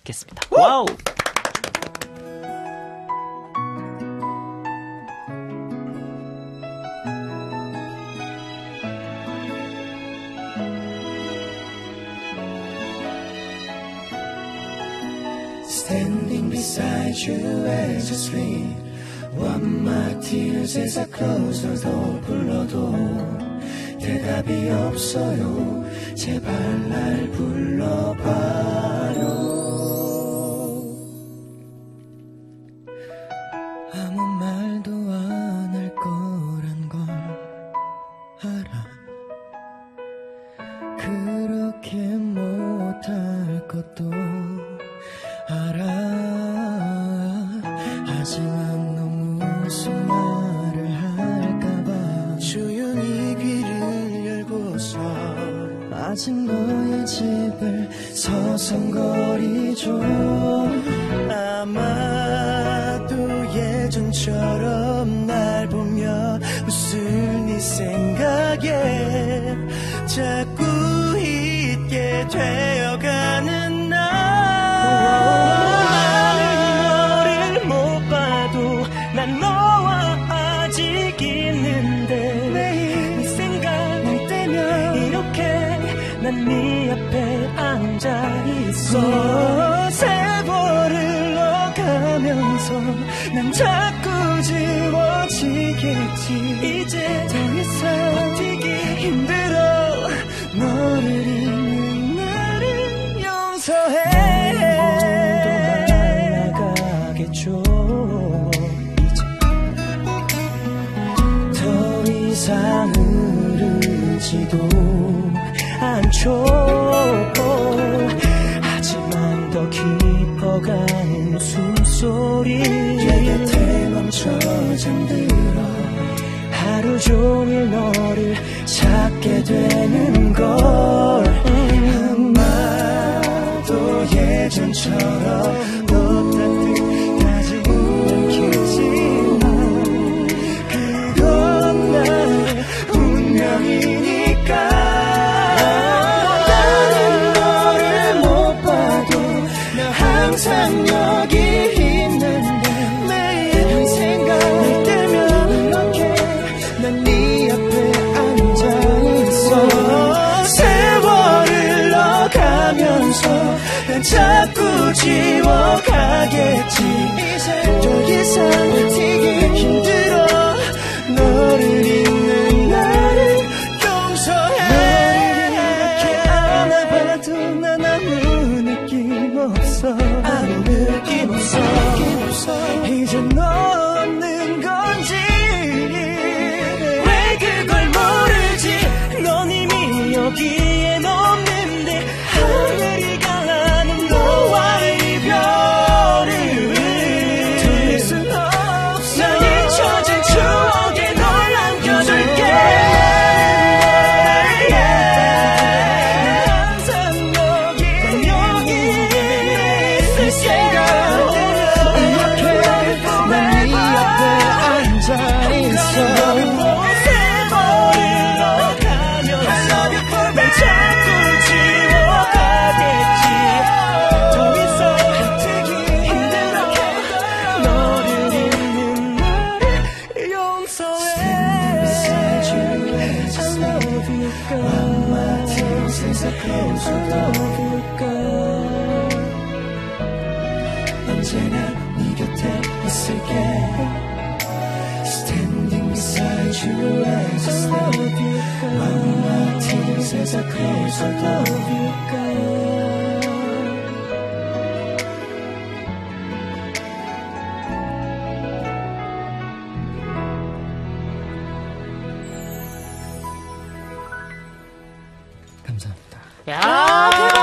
듣겠습니다. 와우. Standing beside you as you sleep, wipe my tears as I close the door. 불러도 대답이 없어요. 제발 날 불러봐요. 아무 말도 안 할 거란 걸 알아. 그렇게 못할 것도 알아. 하지만 너무 무슨 말을 할까봐 조용히 귀를 열고서 아직 너의 집을 서성거리죠. 아마도 예전처럼 날 보며 웃을 네 생각에 자꾸 잊게 되어가는 너를 못 봐도 난 너와 아직 있는데 네 생각 날 때면 이렇게 난 네 앞에 앉아있어. 세월을 넣어가면서 난 자꾸 지워지겠지. 이제 더 이상 버티기 힘들어. 너를 잊는 나를 용서해. 말라가겠죠. 이제 더 이상 흐르지도 않죠. 하지만 더 깊어가는 숨소리 내 곁에 멈춰 잠들어 하루 종일 너를 찾게 되는 걸. 아마도 예전처럼 못한 듯하지 않겠지만 그건 나의 운명이니까. 나는 너를 못 봐도 나 항상 여기 있는데 매일 생각 날 때면 이렇게 난 네 앞에 앉아있어. 세월을 넣어가면서 난 자꾸 지워가겠지. 이제 더 이상 버티기 힘들어. 너를 잊는 나를 용서해. 너를 이렇게 안아봐도 난 아무 느낌 없어. 아무 느낌 없어. 이제 너 없는 건지 왜 그걸 모르지. 넌 이미 여기엔 없는데 하늘이 가는 너와의 이별을 돌릴 순 없어. 난 잊혀진 추억에 널 남겨줄게. 항상 여기 있을게. 이렇게 난 네 앞에 앉아있어. 세월을 넣어가면서 난 자꾸 지워가겠지. 더 이상 버티기 힘들어. 너를 잊는 나를 용서해. I love you, girl. One more time, since I close the door. I love you, girl. 언제나 네 곁에 있을게. Standing beside you as I sleep. One more tears as I close the door. I love you, girl. 감사합니다. 야,